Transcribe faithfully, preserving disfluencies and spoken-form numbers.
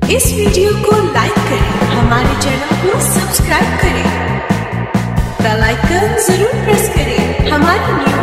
इस वीडियो को लाइक करें, हमारे चैनल को सब्सक्राइब करें, बेल आइकन जरूर प्रेस करें हमारी